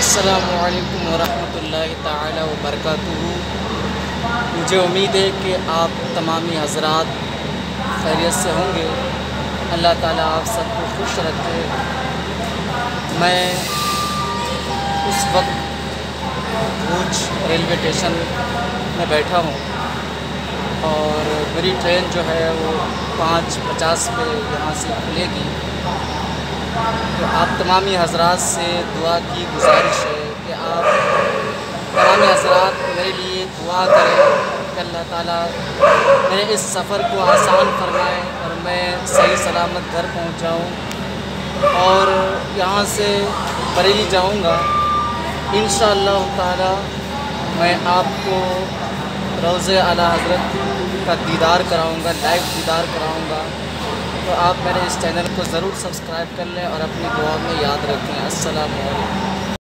السلام علیکم ورحمۃ اللہ تعالی وبرکاتہ۔ مجھے امید ہے کہ آپ تمامی حضرات خیریت سے ہوں گے۔ اللہ تعالیٰ آپ سب کو خوش رکھے۔ میں اس وقت بھوج ریلوے اسٹیشن میں بیٹھا ہوں اور میری ٹرین جو ہے وہ 5:50 پہ یہاں سے کھلے گی۔ تو آپ تمامی حضرات سے دعا کی گزارش ہے کہ آپ تمامی حضرات میرے لیے دعا کریں کہ اللہ تعالیٰ میرے اس سفر کو آسان فرمائے اور میں صحیح سلامت گھر پہنچ جاؤں اور یہاں سے بریلی جاؤں گا۔ انشاءاللہ تعالیٰ میں آپ کو روضہ اعلیٰ حضرت کا دیدار کراؤں گا، لائیو دیدار کراؤں گا۔ تو آپ میرے اس چینل کو ضرور سبسکرائب کر لیں اور اپنی دعا میں یاد رکھیں۔ السلام علیکم۔